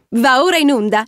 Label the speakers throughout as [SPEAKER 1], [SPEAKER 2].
[SPEAKER 1] Va ora in onda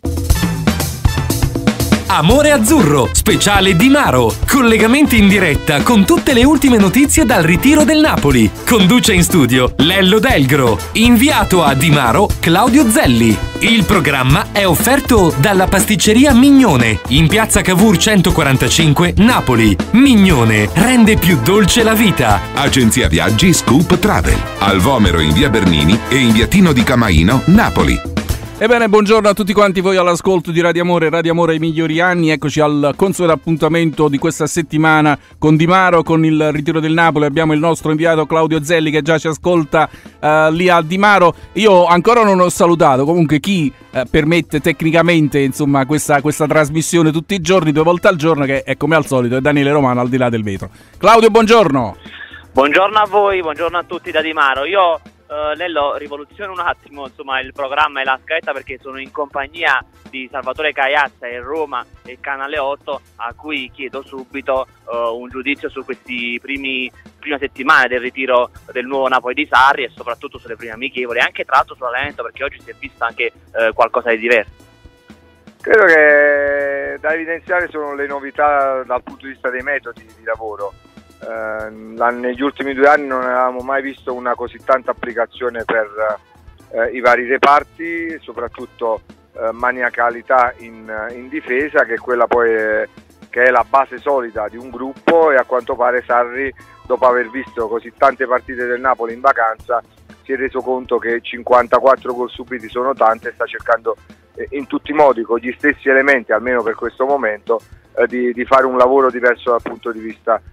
[SPEAKER 2] Amore Azzurro, speciale Di Maro. Collegamenti in diretta con tutte le ultime notizie dal ritiro del Napoli. Conduce in studio Lello Delgro. Inviato a Di Maro Claudio Zelli. Il programma è offerto dalla pasticceria Mignone in piazza Cavour 145 Napoli. Mignone rende più dolce la vita.
[SPEAKER 3] Agenzia Viaggi Scoop Travel. Al Vomero in via Bernini e in via Tino di Camaino, Napoli.
[SPEAKER 4] Ebbene, buongiorno a tutti quanti voi all'ascolto di Radio Amore ai migliori anni. Eccoci al consueto appuntamento di questa settimana con Di Maro, con il ritiro del Napoli. Abbiamo il nostro inviato Claudio Zelli che già ci ascolta lì a Di Maro. Io ancora non ho salutato, comunque chi permette tecnicamente insomma questa trasmissione tutti i giorni, 2 volte al giorno, che è come al solito, è Daniele Romano al di là del vetro. Claudio, buongiorno.
[SPEAKER 5] Buongiorno a voi, buongiorno a tutti da Di Maro. Io Nello, rivoluziono un attimo insomma il programma e la scaletta, perché sono in compagnia di Salvatore Caiazza e Roma e Canale 8, a cui chiedo subito un giudizio su questi prime settimane del ritiro del nuovo Napoli di Sarri e soprattutto sulle prime amichevoli, e anche tra l'altro sull'allenamento, perché oggi si è visto anche qualcosa di diverso.
[SPEAKER 6] Credo che da evidenziare sono le novità dal punto di vista dei metodi di lavoro. Negli ultimi 2 anni non avevamo mai visto una così tanta applicazione per i vari reparti, soprattutto maniacalità in difesa, che è quella poi che è la base solida di un gruppo, e a quanto pare Sarri, dopo aver visto così tante partite del Napoli in vacanza, si è reso conto che 54 gol subiti sono tante e sta cercando in tutti i modi, con gli stessi elementi, almeno per questo momento, di fare un lavoro diverso dal punto di vista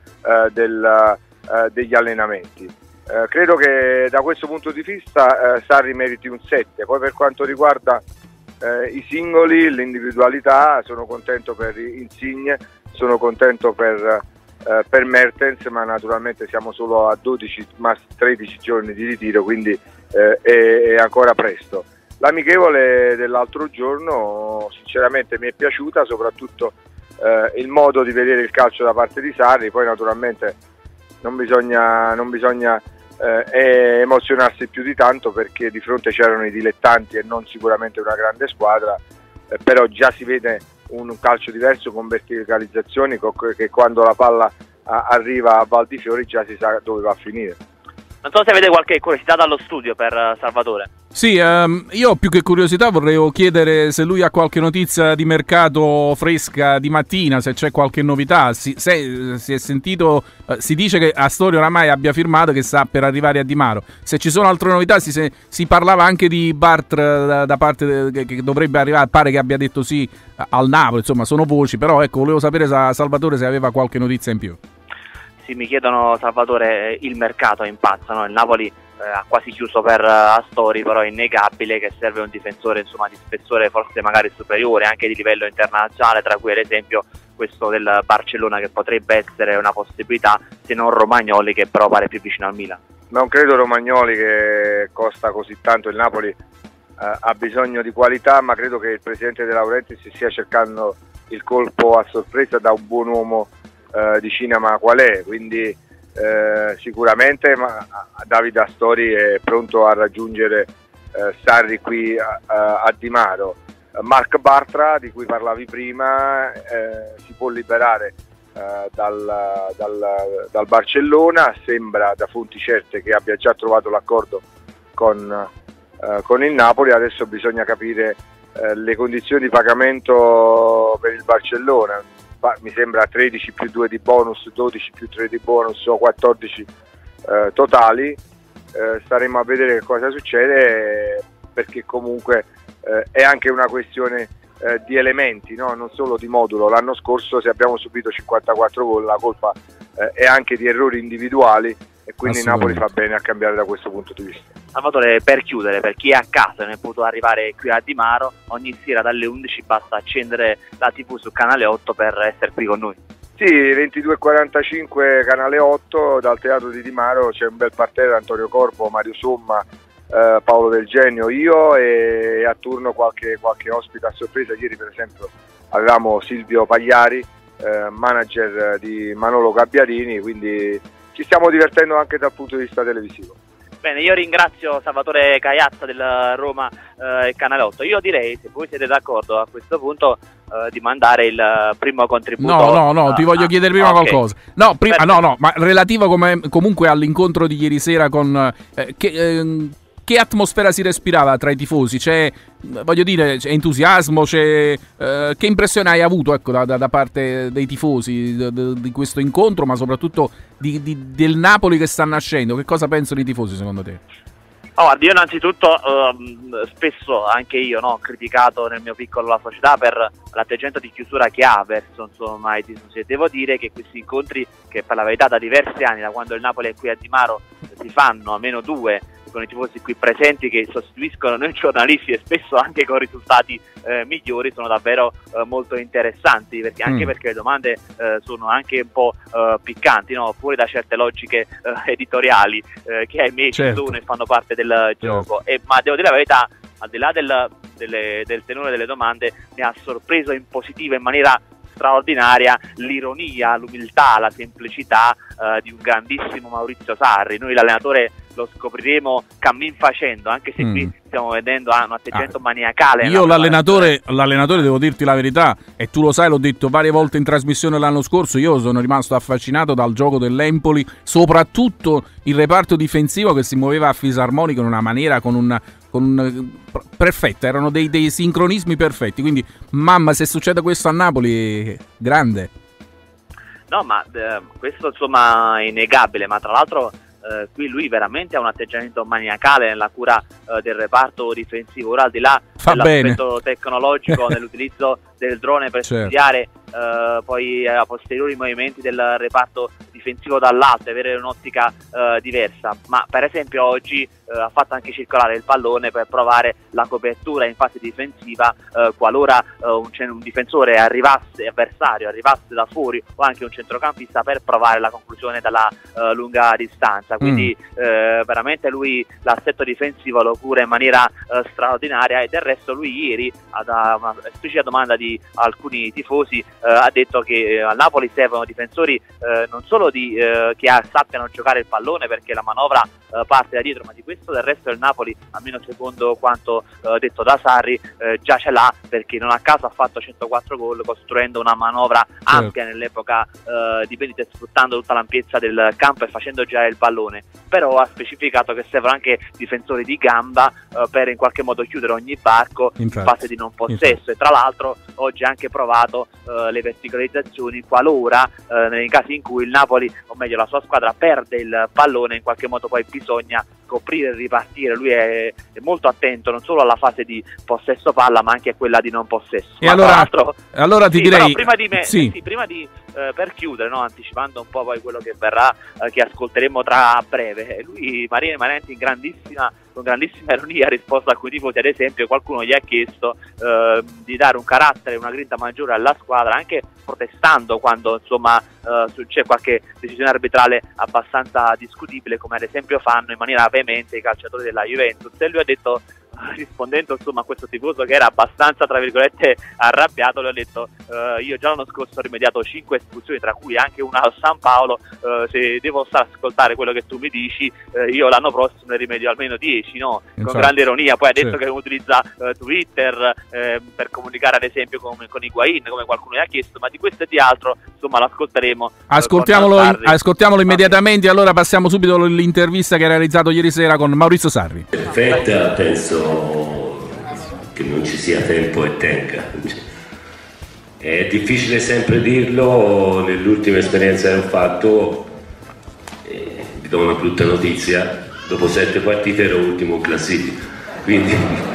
[SPEAKER 6] degli allenamenti. Credo che da questo punto di vista Sarri meriti un 7. Poi per quanto riguarda i singoli, l'individualità, sono contento per Insigne, sono contento per Mertens, ma naturalmente siamo solo a 12 ma 13 giorni di ritiro, quindi è ancora presto. L'amichevole dell'altro giorno sinceramente mi è piaciuta, soprattutto il modo di vedere il calcio da parte di Sarri. Poi naturalmente non bisogna emozionarsi più di tanto, perché di fronte c'erano i dilettanti e non sicuramente una grande squadra, però già si vede un calcio diverso, con verticalizzazioni, che quando la palla arriva a Val di Fiori già si sa dove va a finire.
[SPEAKER 5] Non so se avete qualche curiosità dallo studio per Salvatore.
[SPEAKER 4] Sì, io più che curiosità vorrei chiedere se lui ha qualche notizia di mercato fresca di mattina, se c'è qualche novità. Si è sentito, si dice che Astori oramai abbia firmato, che sta per arrivare a Di Maro. Se ci sono altre novità, si parlava anche di Bartra da parte che dovrebbe arrivare, pare che abbia detto sì al Napoli, insomma sono voci, però ecco, volevo sapere Salvatore se aveva qualche notizia in più.
[SPEAKER 5] Sì, mi chiedono, Salvatore, il mercato è in pazza, no? Il Napoli ha quasi chiuso per Astori, però è innegabile che serve un difensore insomma di spessore forse magari superiore, anche di livello internazionale, tra cui ad esempio questo del Barcellona, che potrebbe essere una possibilità, se non Romagnoli, che però pare più vicino al Milan.
[SPEAKER 6] Non credo Romagnoli, che costa così tanto. Il Napoli ha bisogno di qualità, ma credo che il presidente De Laurentiis stia cercando il colpo a sorpresa da un buon uomo di cinema qual è, quindi sicuramente Davide Astori è pronto a raggiungere Sarri qui a Di Maro. Marc Bartra, di cui parlavi prima, si può liberare dal Barcellona. Sembra da fonti certe che abbia già trovato l'accordo con il Napoli. Adesso bisogna capire le condizioni di pagamento per il Barcellona. Mi sembra 13 più 2 di bonus, 12 più 3 di bonus, o 14 totali. Staremo a vedere che cosa succede, perché comunque è anche una questione di elementi, no? Non solo di modulo. L'anno scorso, se abbiamo subito 54 gol, la colpa è anche di errori individuali, e quindi Napoli fa bene a cambiare da questo punto di vista.
[SPEAKER 5] Salvatore, per chiudere, per chi è a casa e non è potuto arrivare qui a Di Maro, ogni sera dalle 11 basta accendere la TV su Canale 8 per essere qui con noi.
[SPEAKER 6] Sì, 22:45 Canale 8, dal teatro di Di Maro c'è un bel parterre: Antonio Corbo, Mario Somma, Paolo Del Genio, io, e a turno qualche ospite a sorpresa. Ieri per esempio avevamo Silvio Pagliari, manager di Manolo Gabbiadini, quindi ci stiamo divertendo anche dal punto di vista televisivo.
[SPEAKER 5] Bene, io ringrazio Salvatore Caiazza del Roma e Canale 8. Io direi, se voi siete d'accordo a questo punto, di mandare il primo contributo.
[SPEAKER 4] No, ti voglio chiedere prima qualcosa. No, ma relativo comunque all'incontro di ieri sera con... che atmosfera si respirava tra i tifosi? C'è entusiasmo, che impressione hai avuto, ecco, da parte dei tifosi di questo incontro, ma soprattutto del Napoli che sta nascendo? Che cosa pensano i tifosi secondo te?
[SPEAKER 5] Guarda, io innanzitutto spesso anche io ho criticato nel mio piccolo la società per l'atteggiamento di chiusura che ha verso i tifosi, e devo dire che questi incontri, che per la verità da diversi anni, da quando il Napoli è qui a Di Maro, si fanno almeno 2 con i tifosi qui presenti, che sostituiscono noi giornalisti e spesso anche con risultati migliori, sono davvero molto interessanti, anche perché le domande sono anche un po' piccanti, fuori da certe logiche editoriali che ahimè ci sono e fanno parte del gioco. Ma devo dire la verità, al di là del tenore delle domande, mi ha sorpreso in positivo, in maniera straordinaria, l'ironia, l'umiltà, la semplicità di un grandissimo Maurizio Sarri. Noi l'allenatore lo scopriremo cammin facendo, anche se qui stiamo vedendo un atteggiamento maniacale.
[SPEAKER 4] Io l'allenatore devo dirti la verità, e tu lo sai, l'ho detto varie volte in trasmissione l'anno scorso, io sono rimasto affascinato dal gioco dell'Empoli, soprattutto il reparto difensivo che si muoveva a fisarmonica in una maniera perfetta, erano dei sincronismi perfetti, quindi mamma, se succede questo a Napoli, grande.
[SPEAKER 5] No, ma questo insomma è innegabile, ma tra l'altro qui lui veramente ha un atteggiamento maniacale nella cura del reparto difensivo. Ora, al di là dell'aspetto tecnologico nell'utilizzo del drone per studiare poi a posteriori i movimenti del reparto difensivo dall'alto e avere un'ottica diversa, ma per esempio oggi ha fatto anche circolare il pallone per provare la copertura in fase difensiva qualora un difensore avversario arrivasse da fuori, o anche un centrocampista, per provare la conclusione dalla lunga distanza. Quindi veramente lui l'assetto difensivo lo cura in maniera straordinaria, e del resto lui ieri, ad una esplicita domanda di alcuni tifosi, ha detto che al Napoli servono difensori non solo che sappiano giocare il pallone, perché la manovra parte da dietro, ma di questo del resto il Napoli, almeno secondo quanto detto da Sarri, già ce l'ha, perché non a caso ha fatto 104 gol costruendo una manovra ampia nell'epoca di Benitez, sfruttando tutta l'ampiezza del campo e facendo girare il pallone. Però ha specificato che servono anche difensori di gamba per in qualche modo chiudere ogni varco in fase di non possesso, e tra l'altro oggi ha anche provato le verticalizzazioni qualora nei casi in cui il Napoli, o meglio la sua squadra, perde il pallone, in qualche modo poi bisogna coprire e ripartire. Lui è molto attento non solo alla fase di possesso palla, ma anche a quella di non possesso.
[SPEAKER 4] E allora ti direi,
[SPEAKER 5] prima di per chiudere, anticipando un po' poi quello che verrà, che ascolteremo tra breve, lui Marini Manenti con grandissima ironia ha risposto a alcuni tifosi. Ad esempio, qualcuno gli ha chiesto di dare un carattere, una grinta maggiore alla squadra, anche protestando quando c'è qualche decisione arbitrale abbastanza discutibile, come ad esempio fanno in maniera veemente i calciatori della Juventus. E lui ha detto, rispondendo a questo tifoso che era abbastanza tra virgolette arrabbiato, le ho detto io già l'anno scorso ho rimediato 5 espulsioni, tra cui anche una al San Paolo, se devo stare a ascoltare quello che tu mi dici, io l'anno prossimo ne rimedio almeno 10, con grande ironia. Poi ha detto che utilizza Twitter per comunicare ad esempio con Higuain, come qualcuno gli ha chiesto, ma di questo e di altro l'ascolteremo.
[SPEAKER 4] Ascoltiamolo immediatamente. Allora passiamo subito all'intervista che ha realizzato ieri sera con Maurizio Sarri.
[SPEAKER 1] Perfetta, penso che non ci sia tempo e tenga. È difficile sempre dirlo. Nell'ultima esperienza che ho fatto, vi do una brutta notizia: dopo 7 partite ero ultimo in classifica, quindi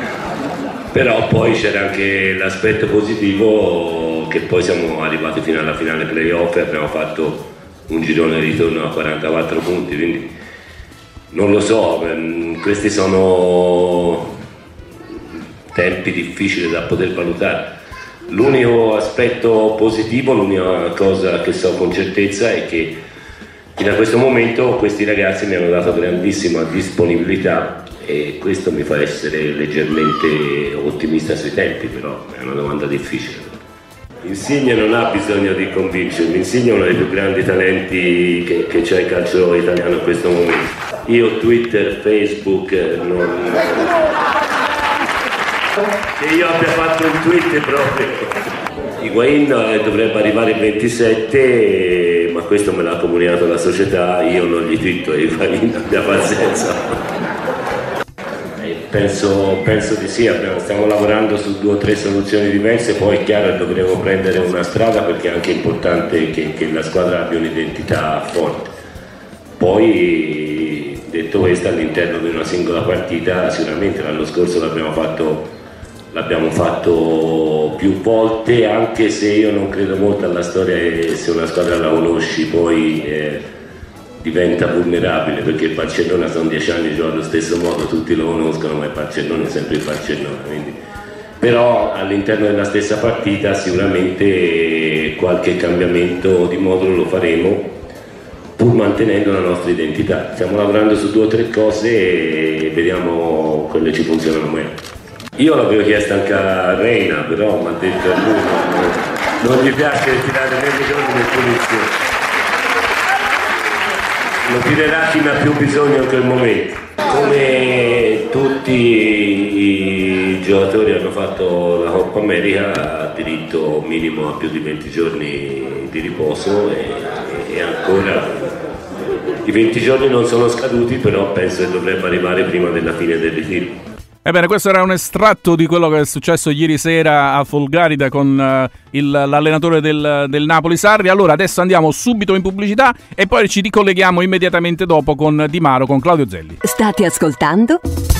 [SPEAKER 1] però poi c'era anche l'aspetto positivo, che poi siamo arrivati fino alla finale playoff e abbiamo fatto un girone di ritorno a 44 punti, quindi non lo so, questi sono tempi difficili da poter valutare. L'unico aspetto positivo, l'unica cosa che so con certezza è che fino a questo momento questi ragazzi mi hanno dato grandissima disponibilità, e questo mi fa essere leggermente ottimista sui tempi, però è una domanda difficile. Insigne non ha bisogno di convincermi, Insigne è uno dei più grandi talenti che c'è il calcio italiano in questo momento. io Twitter, Facebook, che io abbia fatto un tweet proprio. Higuaín dovrebbe arrivare il 27, ma questo me l'ha comunicato la società, io non gli twitto a Higuaín, abbia pazienza. Penso di sì, stiamo lavorando su 2 o 3 soluzioni diverse, poi è chiaro che dovremo prendere una strada perché è anche importante che la squadra abbia un'identità forte. Poi, detto questo, all'interno di una singola partita sicuramente l'anno scorso l'abbiamo fatto più volte, anche se io non credo molto alla storia e se una squadra la conosci poi diventa vulnerabile, perché il Barcellona sono 10 anni che gioca allo stesso modo, tutti lo conoscono, ma il Barcellona è sempre il Barcellona, quindi. Però all'interno della stessa partita sicuramente qualche cambiamento di modulo lo faremo, pur mantenendo la nostra identità. Stiamo lavorando su 2 o 3 cose e vediamo quelle ci funzionano meglio. Io l'avevo chiesto anche a Reina, però mi ha detto a lui non gli piace tirare né i giorni né punizioni. Lo tirerà chi ne ha più bisogno in quel momento. Come tutti i giocatori hanno fatto la Coppa America, ha diritto minimo a più di 20 giorni di riposo e ancora i 20 giorni non sono scaduti, però penso che dovrebbe arrivare prima della fine del ritiro.
[SPEAKER 4] Ebbene, questo era un estratto di quello che è successo ieri sera a Folgarida con l'allenatore del Napoli, Sarri. Allora adesso andiamo subito in pubblicità e poi ci ricolleghiamo immediatamente dopo con Di Maro, con Claudio Zelli.
[SPEAKER 7] State ascoltando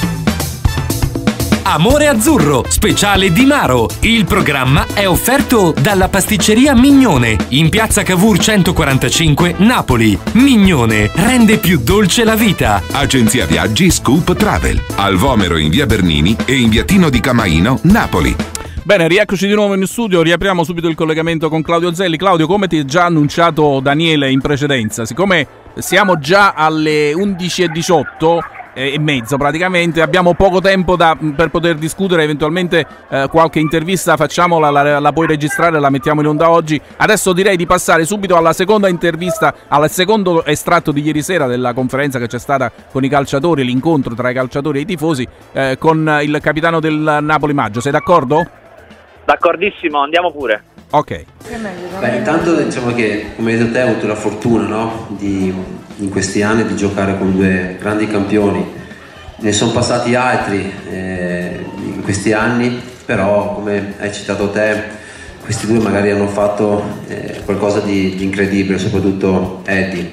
[SPEAKER 2] Amore Azzurro, speciale Di Maro. Il programma è offerto dalla pasticceria Mignone in piazza Cavour 145, Napoli. Mignone rende più dolce la vita.
[SPEAKER 3] Agenzia Viaggi Scoop Travel. Al Vomero in via Bernini e in via Tino di Camaino, Napoli.
[SPEAKER 4] Bene, rieccoci di nuovo in studio, riapriamo subito il collegamento con Claudio Zelli. Claudio, come ti ha già annunciato Daniele in precedenza, siccome siamo già alle 11:18 e mezzo praticamente, abbiamo poco tempo per poter discutere, eventualmente qualche intervista facciamola, la puoi registrare, la mettiamo in onda oggi. Adesso direi di passare subito alla seconda intervista, al secondo estratto di ieri sera della conferenza che c'è stata con i calciatori, l'incontro tra i calciatori e i tifosi con il capitano del Napoli Maggio. Sei d'accordo?
[SPEAKER 5] D'accordissimo, andiamo pure.
[SPEAKER 4] Ok.
[SPEAKER 8] Beh, intanto diciamo che, come hai detto te, hai avuto la fortuna, no? In questi anni di giocare con 2 grandi campioni. Ne sono passati altri in questi anni, però come hai citato te, questi 2 magari hanno fatto qualcosa di incredibile, soprattutto Eddie.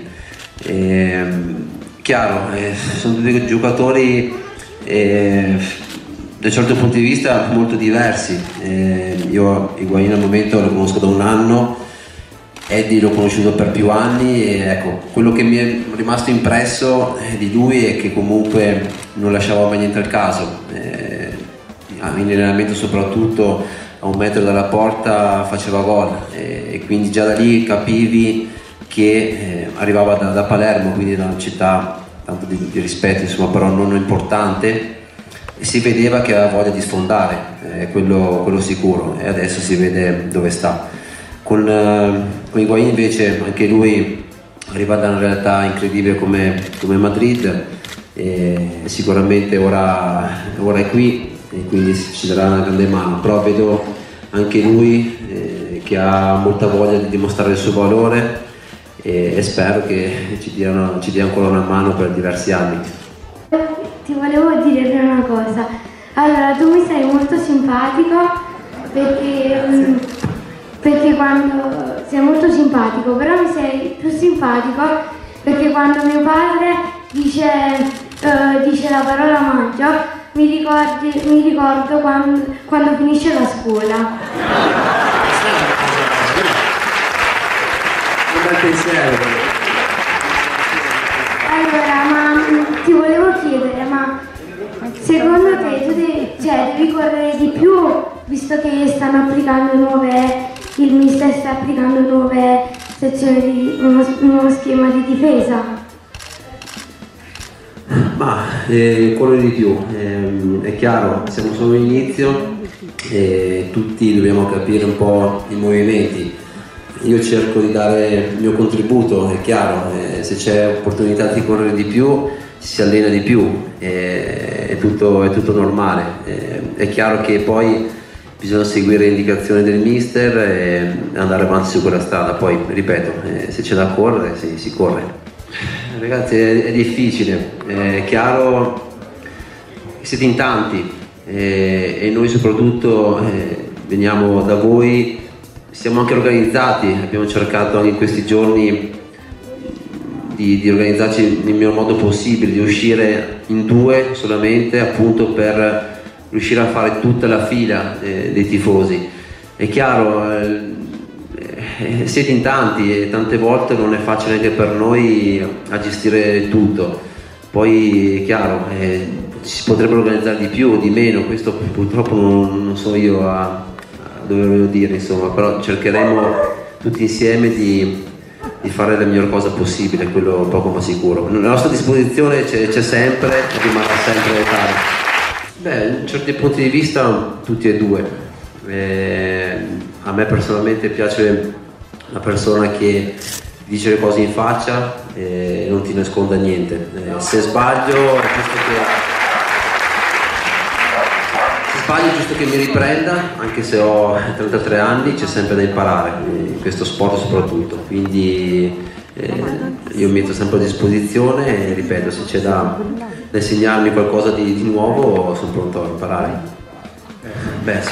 [SPEAKER 8] Chiaro, sono 2 giocatori da un certo punto di vista molto diversi. Io Higuaín al momento lo conosco da 1 anno, Eddie l'ho conosciuto per più anni e ecco, quello che mi è rimasto impresso di lui è che comunque non lasciava mai niente al caso. In allenamento soprattutto a 1 metro dalla porta faceva gol e quindi già da lì capivi che arrivava da Palermo, quindi da una città tanto di rispetto, insomma, però non importante, e si vedeva che aveva voglia di sfondare, quello sicuro, e adesso si vede dove sta. Con Higuaín invece anche lui arriva da una realtà incredibile come Madrid, e sicuramente ora è qui e quindi ci darà una grande mano, però vedo anche lui che ha molta voglia di dimostrare il suo valore e spero che ci dia ancora una mano per diversi anni.
[SPEAKER 9] Ti volevo dire una cosa. Allora, tu mi sei molto simpatico perché quando sei molto simpatico, però mi sei più simpatico perché quando mio padre dice la parola maggio mi ricordo quando finisce la scuola.
[SPEAKER 8] Un bel pensiero.
[SPEAKER 9] Allora, ma ti volevo chiedere, ma secondo te tu devi correre di più, visto che il mister sta applicando nuove sezioni un nuovo schema di difesa?
[SPEAKER 8] Ma correre di più, è chiaro, siamo solo all'inizio e tutti dobbiamo capire un po' i movimenti. Io cerco di dare il mio contributo, è chiaro, se c'è opportunità di correre di più si allena di più, è tutto normale. È chiaro che poi bisogna seguire le indicazioni del mister e andare avanti su quella strada. Poi ripeto, se c'è da correre si corre. Ragazzi, è difficile, è chiaro, siete in tanti e noi soprattutto veniamo da voi, siamo anche organizzati, abbiamo cercato anche in questi giorni di organizzarci nel miglior modo possibile, di uscire in 2 solamente, appunto per riuscire a fare tutta la fila dei tifosi. È chiaro, siete in tanti e tante volte non è facile anche per noi a gestire tutto. Poi è chiaro, si potrebbe organizzare di più o di meno, questo purtroppo non so io a doverlo dire, insomma, però cercheremo tutti insieme di fare la miglior cosa possibile, quello poco ma sicuro. La nostra disposizione c'è sempre e rimarrà sempre tale. Beh, in certi punti di vista tutti e due. A me personalmente piace la persona che dice le cose in faccia e non ti nasconda niente. Se sbaglio è giusto che mi riprenda, anche se ho 33 anni, c'è sempre da imparare, in questo sport soprattutto, quindi io mi metto sempre a disposizione e ripeto, se c'è da insegnarmi qualcosa di nuovo sono pronto a imparare. Beh,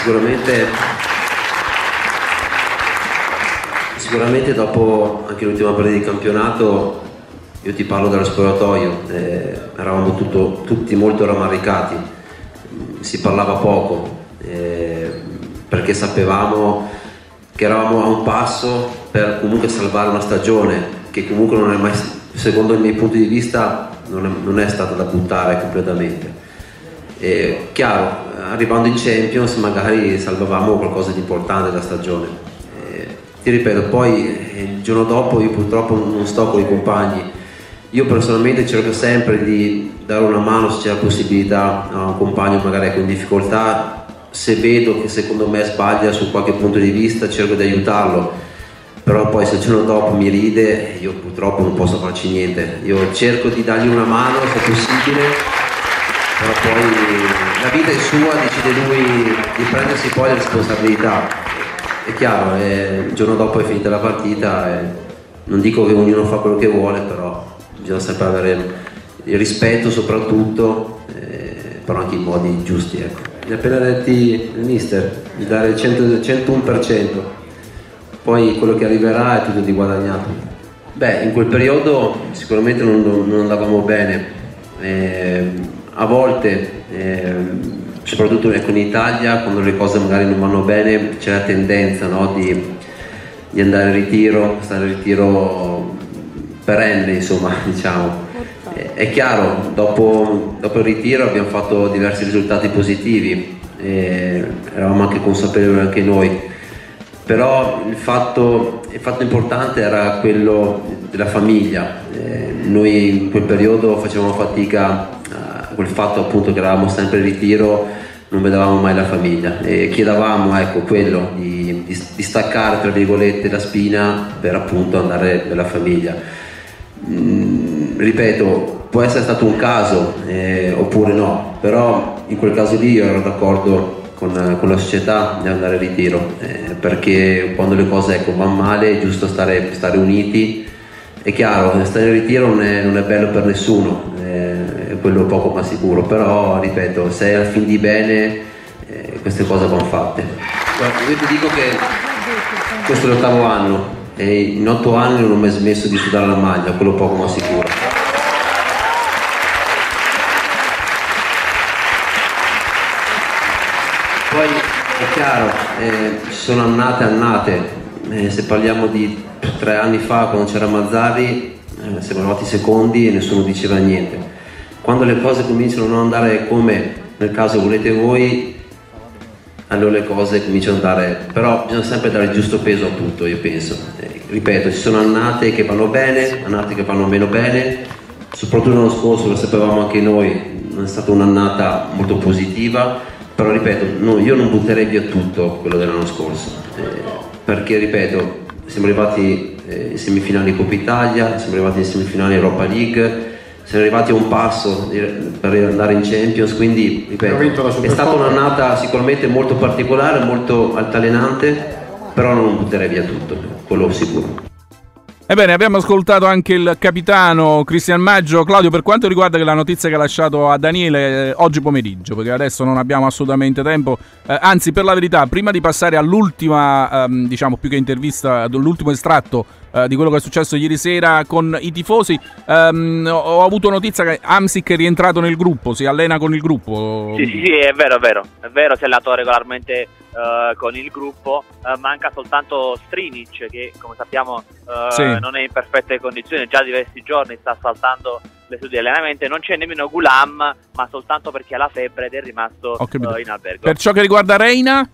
[SPEAKER 8] sicuramente dopo anche l'ultima partita di campionato, io ti parlo dello spogliatoio, eravamo tutti molto rammaricati. Si parlava poco perché sapevamo che eravamo a un passo per comunque salvare una stagione che comunque non è mai, secondo i miei punti di vista, non è stata da buttare completamente. Chiaro, arrivando in Champions magari salvavamo qualcosa di importante della stagione. Ti ripeto, poi il giorno dopo io purtroppo non sto con i compagni. Io personalmente cerco sempre di dare una mano se c'è la possibilità a un compagno magari con difficoltà, se vedo che secondo me sbaglia su qualche punto di vista cerco di aiutarlo, però poi se il giorno dopo mi ride io purtroppo non posso farci niente. Io cerco di dargli una mano se possibile, però poi la vita è sua, decide lui di prendersi poi le responsabilità. È chiaro, il giorno dopo è finita la partita, non dico che ognuno fa quello che vuole, però bisogna sempre avere il rispetto soprattutto, però anche i modi giusti, ecco. Mi ha appena detto il mister di dare il 101%, poi quello che arriverà è tutto di guadagnato. Beh, in quel periodo sicuramente non andavamo bene, a volte, soprattutto ecco, in Italia, quando le cose magari non vanno bene c'è la tendenza, no, di andare stare in ritiro perenne, insomma, diciamo. È chiaro, dopo il ritiro abbiamo fatto diversi risultati positivi, eravamo anche consapevoli anche noi, però il fatto importante era quello della famiglia. Noi in quel periodo facevamo fatica, quel fatto appunto che eravamo sempre in ritiro, non vedevamo mai la famiglia e chiedevamo, ecco, quello di staccare tra virgolette la spina per appunto andare per la famiglia. Ripeto, può essere stato un caso oppure no, però in quel caso lì io ero d'accordo con la società di andare in ritiro, perché quando le cose, ecco, vanno male è giusto stare uniti. È chiaro, stare in ritiro non è bello per nessuno, è quello poco ma sicuro, però ripeto, se è al fin di bene queste cose vanno fatte. Guarda, io ti dico che questo è l'8° anno e in 8 anni non ho mai smesso di sudare la maglia, quello poco ma sicuro. Poi è chiaro, ci sono annate, se parliamo di 3 anni fa quando c'era Mazzarri, siamo arrivati secondi e nessuno diceva niente. Quando le cose cominciano a non andare come nel caso volete voi, allora le cose cominciano ad andare, però bisogna sempre dare il giusto peso a tutto, io penso. Ripeto, ci sono annate che vanno bene, annate che vanno meno bene, soprattutto l'anno scorso, lo sapevamo anche noi, non è stata un'annata molto positiva, però ripeto, io non butterei via tutto quello dell'anno scorso, perché ripeto, siamo arrivati in semifinali Coppa Italia, siamo arrivati in semifinali Europa League, siamo arrivati a un passo per andare in Champions, quindi ripeto, è stata un'annata sicuramente molto particolare, molto altalenante, però non butterei via tutto, quello sicuro.
[SPEAKER 4] Ebbene, abbiamo ascoltato anche il capitano Cristian Maggio. Claudio, per quanto riguarda la notizia che ha lasciato a Daniele oggi pomeriggio, perché adesso non abbiamo assolutamente tempo, anzi, per la verità, prima di passare all'ultima, diciamo più che intervista, all'ultimo estratto di quello che è successo ieri sera con i tifosi, ho avuto notizia che Hamsik è rientrato nel gruppo, si allena con il gruppo.
[SPEAKER 5] Sì, è vero, si è allenato regolarmente con il gruppo, manca soltanto Strinic che, come sappiamo, non è in perfette condizioni, già diversi giorni sta saltando le sedute di allenamento, non c'è nemmeno Gulam, ma soltanto perché ha la febbre ed è rimasto in albergo.
[SPEAKER 4] Per ciò che riguarda Reina,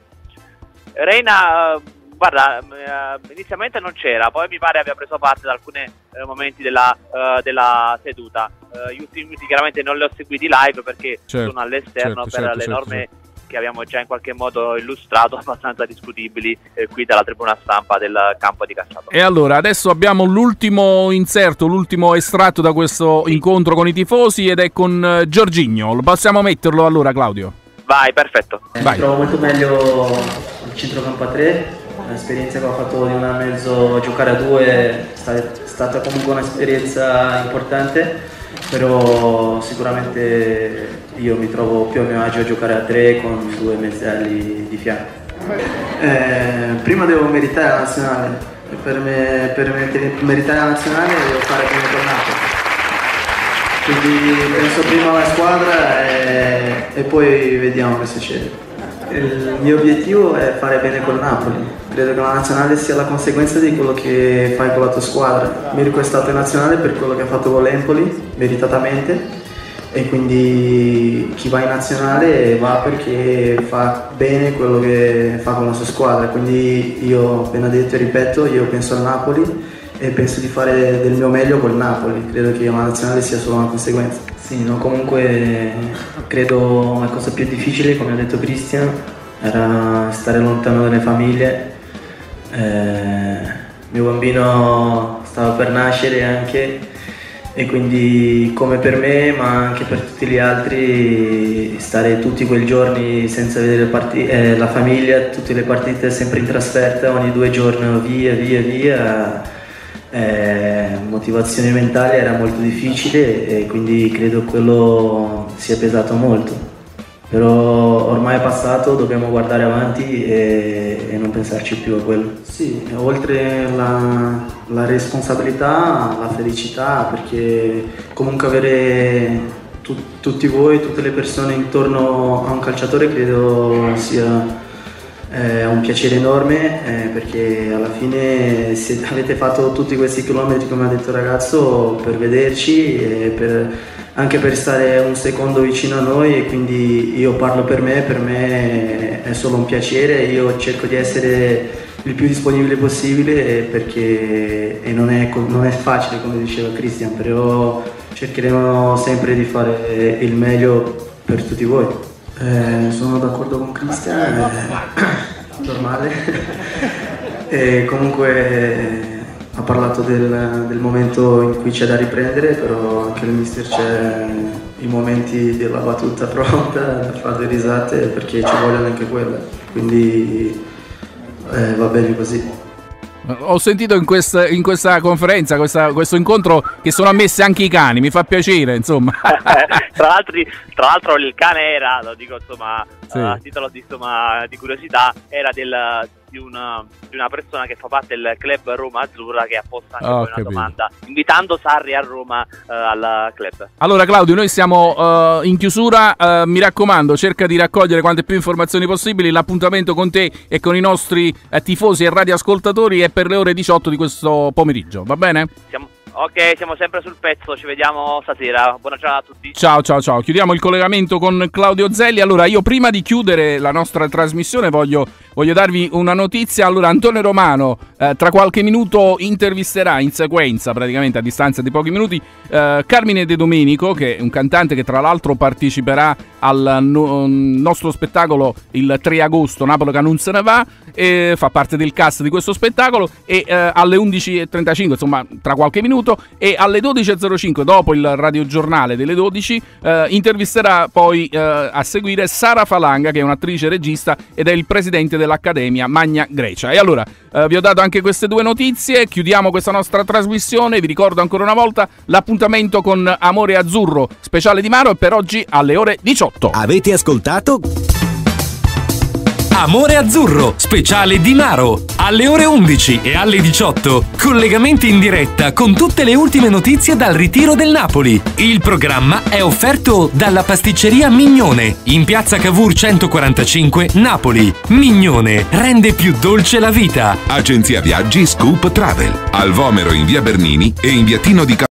[SPEAKER 5] guarda, inizialmente non c'era, poi mi pare abbia preso parte da alcuni momenti della seduta. Gli ultimi minuti chiaramente non li ho seguiti live perché sono all'esterno per le norme che abbiamo già in qualche modo illustrato, abbastanza discutibili qui dalla tribuna stampa del campo di Cassato.
[SPEAKER 4] E allora, adesso abbiamo l'ultimo inserto, l'ultimo estratto da questo incontro con i tifosi ed è con Jorginho. Possiamo metterlo allora, Claudio?
[SPEAKER 5] Vai, perfetto.
[SPEAKER 7] Mi trovo molto meglio il centrocampo a 3. L'esperienza che ho fatto di un anno e mezzo giocare a 2 è stata comunque un'esperienza importante, però sicuramente io mi trovo più a mio agio a giocare a 3 con 2 mezzali di fianco. Prima devo meritare la nazionale, per meritare la nazionale devo fare bene con Napoli, quindi penso prima alla squadra e poi vediamo che succede. Il mio obiettivo è fare bene col Napoli, credo che la nazionale sia la conseguenza di quello che fai con la tua squadra. Mirko è stato in nazionale per quello che ha fatto con l'Empoli, meritatamente, e quindi chi va in nazionale va perché fa bene quello che fa con la sua squadra. Quindi io, appena detto e ripeto, io penso al Napoli e penso di fare del mio meglio col Napoli, credo che la nazionale sia solo una conseguenza. Sì, no, comunque credo la cosa più difficile, come ha detto Cristian, era stare lontano dalle famiglie. Mio bambino stava per nascere anche, e quindi come per me ma anche per tutti gli altri stare tutti quei giorni senza vedere la famiglia, tutte le partite sempre in trasferta, ogni 2 giorni via, motivazione mentale era molto difficile e quindi credo quello sia pesato molto, però ormai è passato, dobbiamo guardare avanti e non pensarci più a quello. Sì, oltre la responsabilità, la felicità, perché comunque avere tutti voi, tutte le persone intorno a un calciatore credo sia un piacere enorme, perché alla fine avete fatto tutti questi chilometri, come ha detto il ragazzo, per vederci e anche per stare un secondo vicino a noi, e quindi io parlo per me è solo un piacere. Io cerco di essere il più disponibile possibile perché non è facile, come diceva Cristian, però cercheremo sempre di fare il meglio per tutti voi. Sono d'accordo con Cristian, è normale. E comunque ha parlato del momento in cui c'è da riprendere, però anche il mister c'è i momenti della battuta pronta, da fare 2 risate, perché ci vogliono anche quelle, quindi va bene così.
[SPEAKER 4] Ho sentito in questa conferenza, questo incontro, che sono ammessi anche i cani, mi fa piacere, insomma.
[SPEAKER 5] Tra l'altro il cane era, lo dico insomma, sì, a titolo di curiosità, era di una persona che fa parte del club Roma Azzurra, che ha posto anche poi una domanda invitando Sarri a Roma al club. Allora
[SPEAKER 4] Claudio, noi siamo in chiusura, mi raccomando, cerca di raccogliere quante più informazioni possibili. L'appuntamento con te e con i nostri tifosi e radioascoltatori è per le ore 18 di questo pomeriggio, va bene?
[SPEAKER 5] Ok, siamo sempre sul pezzo, ci vediamo stasera, buona giornata a tutti.
[SPEAKER 4] Ciao, chiudiamo il collegamento con Claudio Zelli. Allora, io prima di chiudere la nostra trasmissione voglio voglio darvi una notizia. Allora, Antonio Romano tra qualche minuto intervisterà in sequenza, praticamente a distanza di pochi minuti, Carmine De Domenico, che è un cantante che tra l'altro parteciperà al nostro spettacolo il 3 agosto, Napoli che non se ne va, e fa parte del cast di questo spettacolo, e alle 11.35, insomma tra qualche minuto, e alle 12.05, dopo il radiogiornale delle 12, intervisterà poi a seguire Sara Falanga, che è un'attrice regista ed è il presidente dell'Accademia Magna Grecia. E allora vi ho dato anche queste due notizie, chiudiamo questa nostra trasmissione. Vi ricordo ancora una volta l'appuntamento con Amore Azzurro, speciale Di Maro, per oggi alle ore 18.
[SPEAKER 10] Avete ascoltato
[SPEAKER 2] Amore Azzurro, speciale Di Maro, alle ore 11 e alle 18, collegamenti in diretta con tutte le ultime notizie dal Ritiro del Napoli. Il programma è offerto dalla pasticceria Mignone, in piazza Cavour 145, Napoli. Mignone rende più dolce la vita.
[SPEAKER 3] Agenzia Viaggi Scoop Travel, al Vomero in via Bernini e in via Tino di